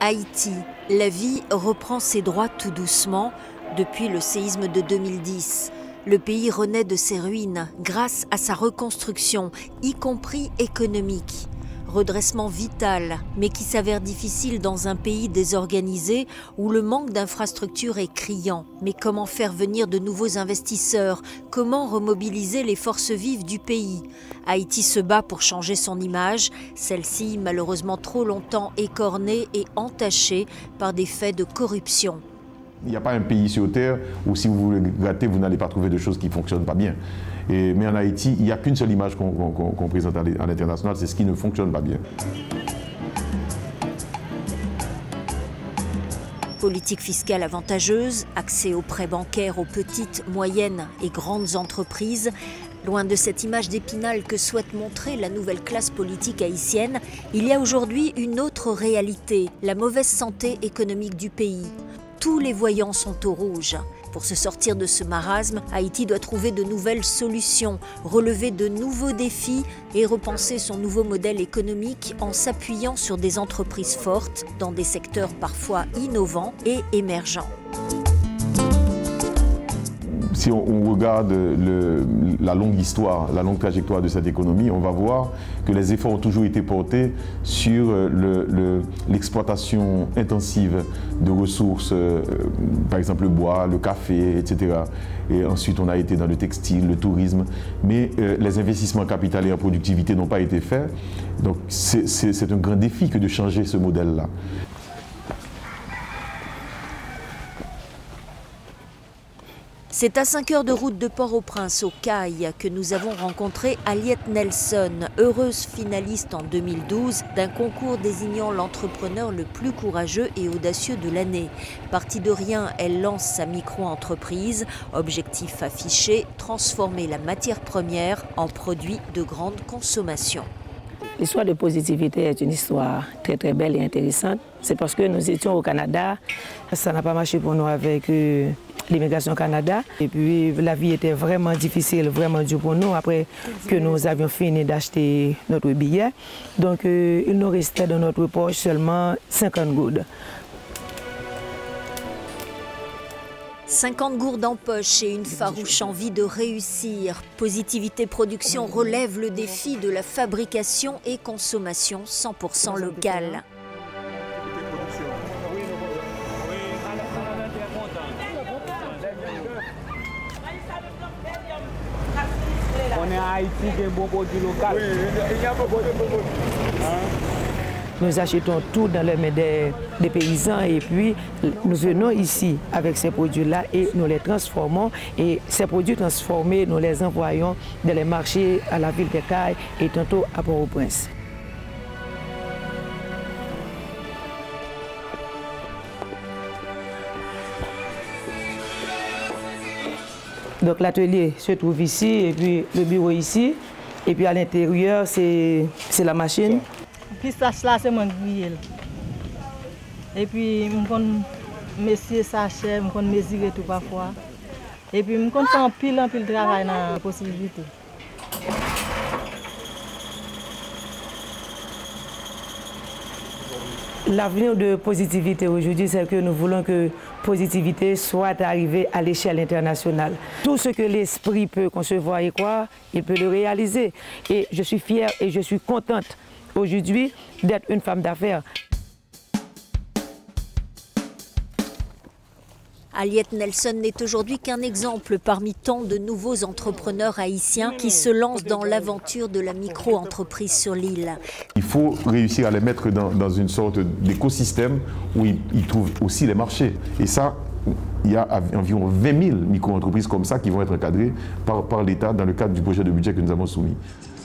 Haïti, la vie reprend ses droits tout doucement depuis le séisme de 2010. Le pays renaît de ses ruines grâce à sa reconstruction, y compris économique. Redressement vital, mais qui s'avère difficile dans un pays désorganisé où le manque d'infrastructures est criant. Mais comment faire venir de nouveaux investisseurs? Comment remobiliser les forces vives du pays? Haïti se bat pour changer son image, celle-ci malheureusement trop longtemps écornée et entachée par des faits de corruption. Il n'y a pas un pays sur Terre où si vous voulez gratter, vous n'allez pas trouver de choses qui ne fonctionnent pas bien. Mais en Haïti, il n'y a qu'une seule image qu'on présente à l'international, c'est ce qui ne fonctionne pas bien. Politique fiscale avantageuse, accès aux prêts bancaires aux petites, moyennes et grandes entreprises. Loin de cette image d'Épinal que souhaite montrer la nouvelle classe politique haïtienne, il y a aujourd'hui une autre réalité, la mauvaise santé économique du pays. Tous les voyants sont au rouge. Pour se sortir de ce marasme, Haïti doit trouver de nouvelles solutions, relever de nouveaux défis et repenser son nouveau modèle économique en s'appuyant sur des entreprises fortes dans des secteurs parfois innovants et émergents. Si on regarde la longue histoire, la longue trajectoire de cette économie, on va voir que les efforts ont toujours été portés sur l'exploitation intensive de ressources, par exemple le bois, le café, etc. Et ensuite, on a été dans le textile, le tourisme. Mais les investissements capitaliers en productivité n'ont pas été faits. Donc c'est un grand défi que de changer ce modèle-là. C'est à 5 heures de route de Port-au-Prince, au Cail, que nous avons rencontré Aliette Nelson, heureuse finaliste en 2012 d'un concours désignant l'entrepreneur le plus courageux et audacieux de l'année. Partie de rien, elle lance sa micro-entreprise. Objectif affiché, transformer la matière première en produit de grande consommation. L'histoire de positivité est une histoire très très belle et intéressante. C'est parce que nous étions au Canada, ça n'a pas marché pour nous avec l'immigration au Canada. Et puis la vie était vraiment difficile, vraiment dure pour nous après que nous avions fini d'acheter notre billet. Donc il nous restait dans notre poche seulement 50 gourdes. 50 gourdes en poche et une farouche envie de réussir. Positivité Production relève le défi de la fabrication et consommation 100% locale. On est à Haïti, il y a un bon produit local. Oui, il y a un bon produit. Nous achetons tout dans les mains des paysans et puis nous venons ici avec ces produits-là et nous les transformons. Et ces produits transformés, nous les envoyons dans les marchés à la ville de Cail et tantôt à Port-au-Prince. Donc l'atelier se trouve ici et puis le bureau ici. Et puis à l'intérieur, c'est la machine. Pistache là, c'est mon grillé. Et puis, je connais messieurs sachet, je connais mesurer tout parfois. Et puis, je connais faire un pile de travail dans la possibilité. L'avenir de positivité aujourd'hui, c'est que nous voulons que positivité soit arrivée à l'échelle internationale. Tout ce que l'esprit peut concevoir et croire, il peut le réaliser. Et je suis fière et je suis contente aujourd'hui d'être une femme d'affaires. Aliette Nelson n'est aujourd'hui qu'un exemple parmi tant de nouveaux entrepreneurs haïtiens qui se lancent dans l'aventure de la micro-entreprise sur l'île. Il faut réussir à les mettre dans une sorte d'écosystème où ils trouvent aussi les marchés. Et ça, il y a environ 20 000 micro-entreprises comme ça qui vont être encadrées par l'État dans le cadre du projet de budget que nous avons soumis.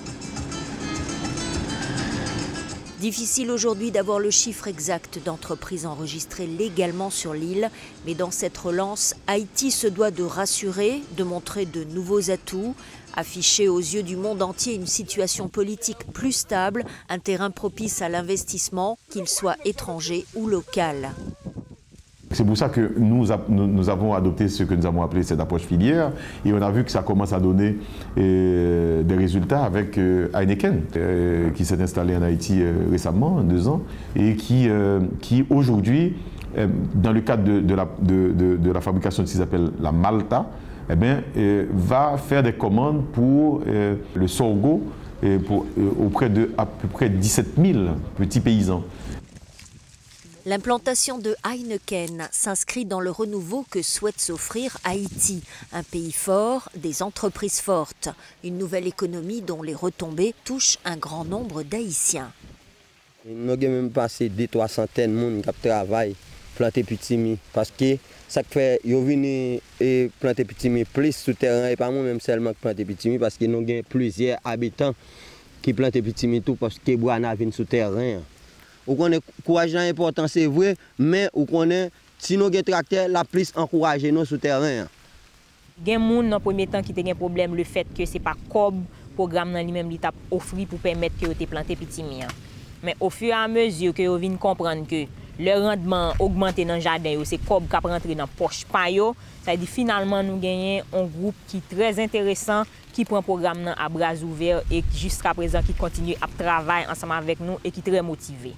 Difficile aujourd'hui d'avoir le chiffre exact d'entreprises enregistrées légalement sur l'île, mais dans cette relance, Haïti se doit de rassurer, de montrer de nouveaux atouts, afficher aux yeux du monde entier une situation politique plus stable, un terrain propice à l'investissement, qu'il soit étranger ou local. C'est pour ça que nous avons adopté ce que nous avons appelé cette approche filière et on a vu que ça commence à donner des résultats avec Heineken qui s'est installé en Haïti récemment, 2 ans, et qui aujourd'hui, dans le cadre de la fabrication de ce qu'ils appellent la Malta, eh bien, va faire des commandes pour le sorgho auprès de à peu près 17 000 petits paysans. L'implantation de Heineken s'inscrit dans le renouveau que souhaite s'offrir Haïti, un pays fort, des entreprises fortes, une nouvelle économie dont les retombées touchent un grand nombre d'Haïtiens. Nous avons même passé 200-300 de monde qui travaillent planter pitimi parce que ça fait ils viennent et planter pitimi plus souterrain et pas moi même seulement planter pitimi parce que nous avons plusieurs habitants qui plantent pitimi tout parce que bois na vinn souterrain. On connaît courage important c'est vrai mais on connaît si nous avons tracteur la plus encourager nous souterrain. Gen moun dans premier temps qui te gen problème le fait que c'est pas comme programme dans lui-même li t'a offri pour permettre que te planter pitimi. Mais au fur et à mesure que vous venez comprendre que le rendement augmenté dans le jardin, c'est comme qui rentre dans la poche payo, ça veut dire finalement nous gagnons un groupe qui est très intéressant, qui prend le programme à bras ouverts et jusqu'à présent qui continue à travailler ensemble avec nous et qui est très motivé.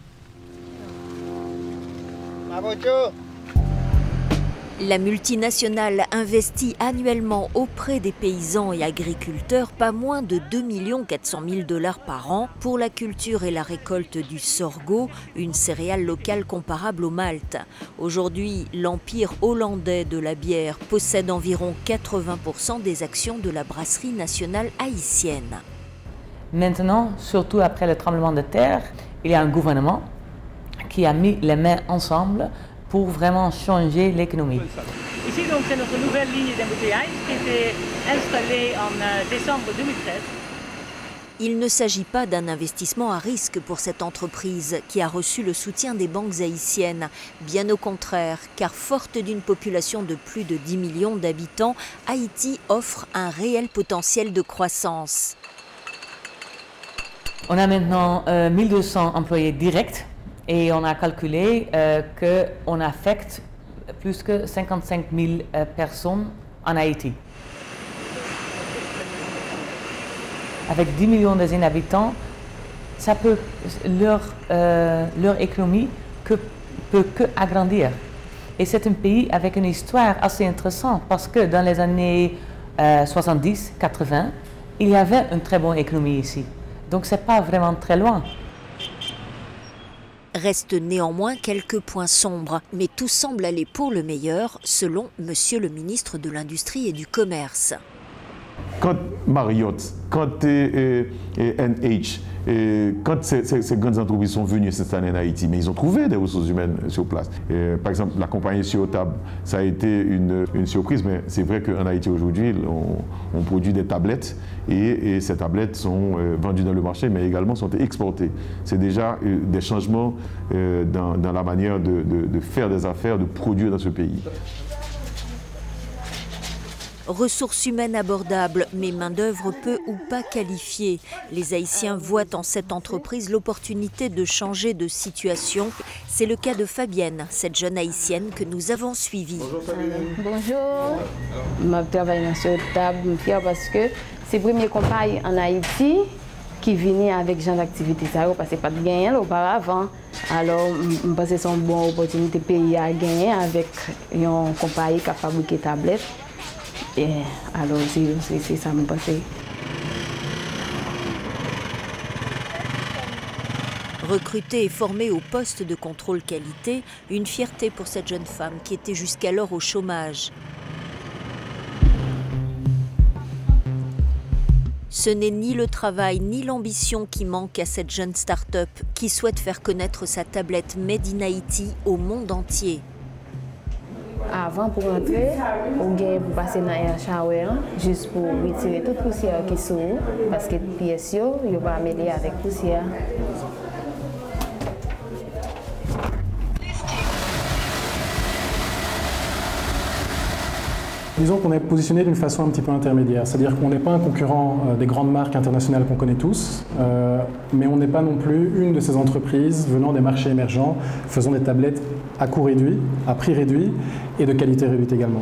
La multinationale investit annuellement auprès des paysans et agriculteurs pas moins de 2 400 000 $ par an pour la culture et la récolte du sorgho, une céréale locale comparable au malt. Aujourd'hui, l'empire hollandais de la bière possède environ 80% des actions de la brasserie nationale haïtienne. Maintenant, surtout après le tremblement de terre, il y a un gouvernement qui a mis les mains ensemble pour vraiment changer l'économie. Ici, donc, c'est notre nouvelle ligne d'embouteillage qui a été installée en décembre 2013. Il ne s'agit pas d'un investissement à risque pour cette entreprise qui a reçu le soutien des banques haïtiennes. Bien au contraire, car forte d'une population de plus de 10 millions d'habitants, Haïti offre un réel potentiel de croissance. On a maintenant 1200 employés directs. Et on a calculé qu'on affecte plus que 55 000 personnes en Haïti. Avec 10 millions d'habitants, ça peut, leur économie peut que agrandir. Et c'est un pays avec une histoire assez intéressante parce que dans les années 70-80, il y avait une très bonne économie ici. Donc ce n'est pas vraiment très loin. Restent néanmoins quelques points sombres, mais tout semble aller pour le meilleur, selon Monsieur le ministre de l'Industrie et du Commerce. Quand Marriott, quand NH, quand ces grandes entreprises sont venues s'installer en Haïti, mais ils ont trouvé des ressources humaines sur place. Par exemple, la compagnie Ciotab, ça a été une surprise, mais c'est vrai qu'en Haïti aujourd'hui, on produit des tablettes et ces tablettes sont vendues dans le marché, mais également sont exportées. C'est déjà des changements dans la manière de faire des affaires, de produire dans ce pays. Ressources humaines abordables, mais main-d'œuvre peu ou pas qualifiée. Les Haïtiens voient en cette entreprise l'opportunité de changer de situation. C'est le cas de Fabienne, cette jeune Haïtienne que nous avons suivie. Bonjour Fabienne. Bonjour. Je travaille dans cette table, je suis fière parce que c'est la première compagnie en Haïti qui vient avec ce genre d'activité. Parce que pas de gain auparavant. Alors, je pense que c'est une bonne opportunité de payer à gagner avec une compagnie qui a fabriqué des tablettes. Alors, c'est ça me passe. Recrutée et formée au poste de contrôle qualité, une fierté pour cette jeune femme qui était jusqu'alors au chômage. Ce n'est ni le travail ni l'ambition qui manquent à cette jeune start-up qui souhaite faire connaître sa tablette Made in Haïti au monde entier. Avant pour rentrer, on gagne pour passer dans air shower juste pour retirer toute poussière qui sort parce que les pièces ne vont pas mêler avec poussière. Disons qu'on est positionné d'une façon un petit peu intermédiaire, c'est-à-dire qu'on n'est pas un concurrent des grandes marques internationales qu'on connaît tous, mais on n'est pas non plus une de ces entreprises venant des marchés émergents, faisant des tablettes à coût réduit, à prix réduit et de qualité réduite également.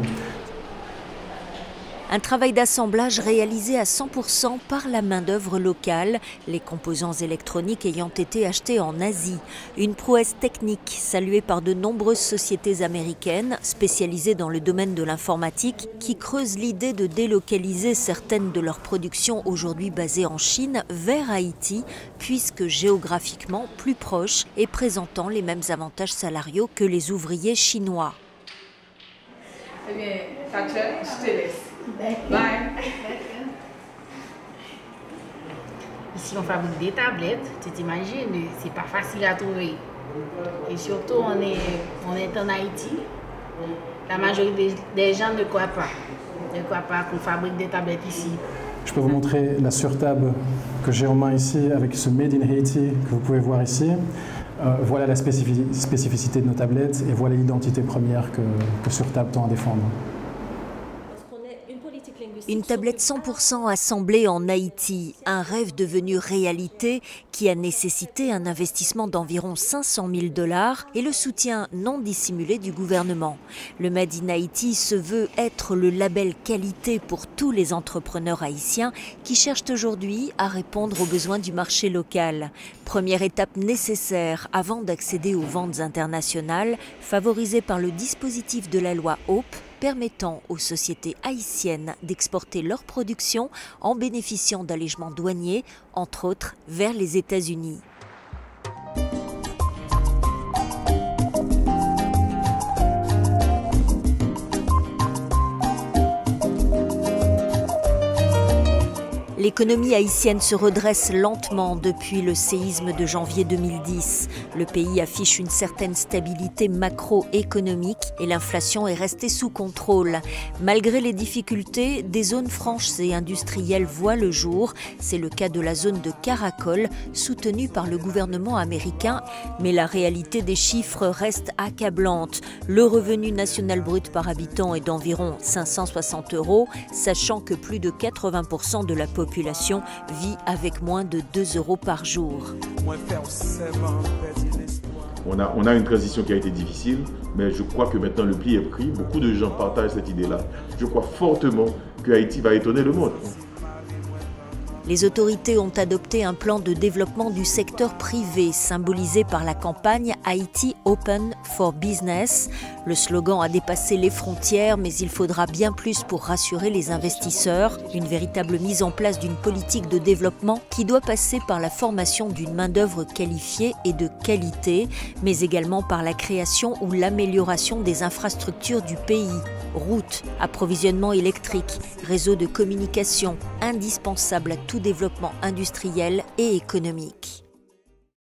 Un travail d'assemblage réalisé à 100% par la main-d'œuvre locale, les composants électroniques ayant été achetés en Asie. Une prouesse technique saluée par de nombreuses sociétés américaines spécialisées dans le domaine de l'informatique qui creusent l'idée de délocaliser certaines de leurs productions aujourd'hui basées en Chine vers Haïti, puisque géographiquement plus proche et présentant les mêmes avantages salariaux que les ouvriers chinois. Eh bien, Thatcher, je te laisse. Bye. Ici, on fabrique des tablettes. Tu t'imagines, c'est pas facile à trouver. Et surtout, on est en Haïti. La majorité des gens ne croient pas. Ne croient pas qu'on fabrique des tablettes ici. Je peux vous montrer la surtable que j'ai en main ici avec ce Made in Haiti que vous pouvez voir ici. Voilà la spécificité de nos tablettes et voilà l'identité première que Surtable tend à défendre. Une tablette 100% assemblée en Haïti, un rêve devenu réalité qui a nécessité un investissement d'environ 500 000 $ et le soutien non dissimulé du gouvernement. Le Made in Haïti se veut être le label qualité pour tous les entrepreneurs haïtiens qui cherchent aujourd'hui à répondre aux besoins du marché local. Première étape nécessaire avant d'accéder aux ventes internationales, favorisée par le dispositif de la loi HOPE, permettant aux sociétés haïtiennes d'exporter leur production en bénéficiant d'allégements douaniers, entre autres vers les États-Unis. L'économie haïtienne se redresse lentement depuis le séisme de janvier 2010. Le pays affiche une certaine stabilité macroéconomique et l'inflation est restée sous contrôle. Malgré les difficultés, des zones franches et industrielles voient le jour. C'est le cas de la zone de Caracol, soutenue par le gouvernement américain. Mais la réalité des chiffres reste accablante. Le revenu national brut par habitant est d'environ 560 €, sachant que plus de 80% de la population vit avec moins de 2 € par jour. On a une transition qui a été difficile, mais je crois que maintenant le pli est pris. Beaucoup de gens partagent cette idée-là. Je crois fortement que Haïti va étonner le monde. Les autorités ont adopté un plan de développement du secteur privé, symbolisé par la campagne Haïti Open for Business. Le slogan a dépassé les frontières, mais il faudra bien plus pour rassurer les investisseurs. Une véritable mise en place d'une politique de développement qui doit passer par la formation d'une main-d'œuvre qualifiée et de qualité, mais également par la création ou l'amélioration des infrastructures du pays. Routes, approvisionnement électrique, réseaux de communication, indispensables à tout développement industriel et économique.